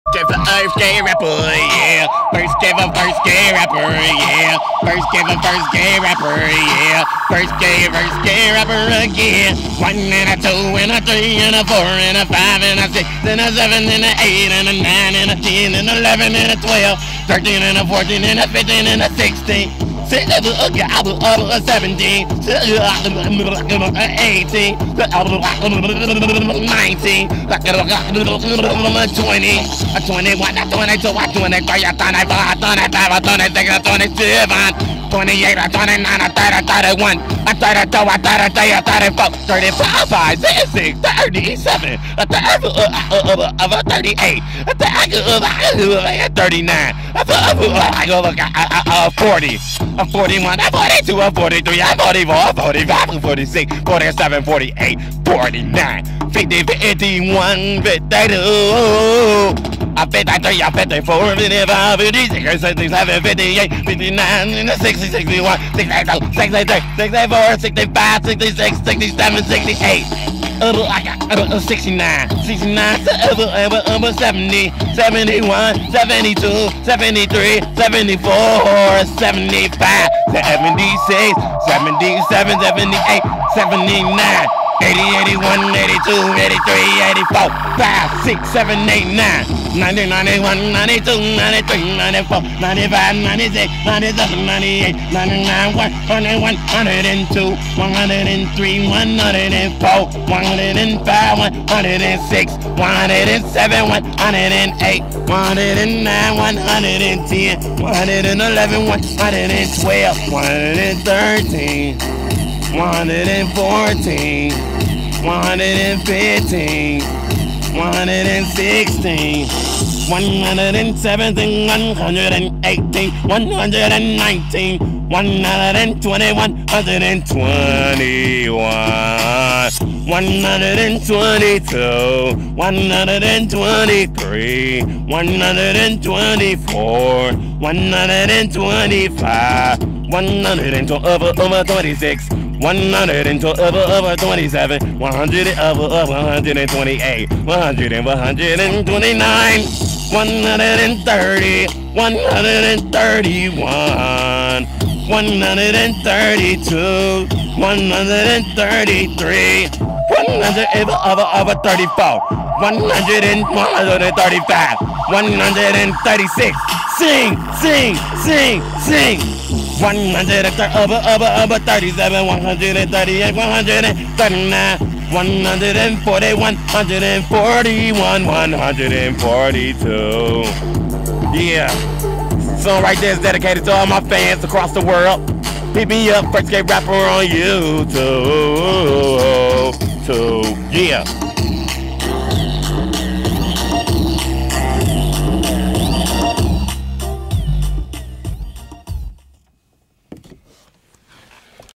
First gay rapper, yeah. First gay rapper, yeah. First gay rapper, yeah. First gay rapper again. 1 and a 2 and a 3 and a 4 and a 5 and a 6 and a 7 and a 8 and a 9 and a 10 and 11 and a 12, 13 and a 14 and a 15 and a 16. 17, 18, 19, 20, 21, 22, 23, 24, 25, 26, 27, 28, 29, 30, 31, 32, 33, 34, 35, 36, 37, 38, 39, 40, 41, 42, 43, 44, 45, 46, 47, 48, 49, 50, 51, 52. 53, 54, 55, 56, 57, 58, 59, 60, 61, 62, 63, 64, 65, 66, 67, 68. 69, 69, 70, 71, 72, 73, 74, 75, 76, 77, 78, 79. 80, 81, 82, 83, 84, 5, 6, 7, 8, 9, 90, 91, 92, 93, 94, 95, 96, 97, 98, 99, 101, 102, 103, 104, 105, 106, 107, 108, 109, 110, 111, 112, 113. 114, 115, 116, 117, 118, 119, 120, 121, 122, 123, 124, 125, 126, 100 over 27, 100 over 128, 100 and 129, 130, 131, 132, 133, 100 over 34, 100 and 135, 136. Sing, sing, sing, sing. 100 over 37, 138, 139, 141, 141, 142. Yeah. Song right there is dedicated to all my fans across the world. Hit me up, First Gay Rapper on YouTube. Yeah.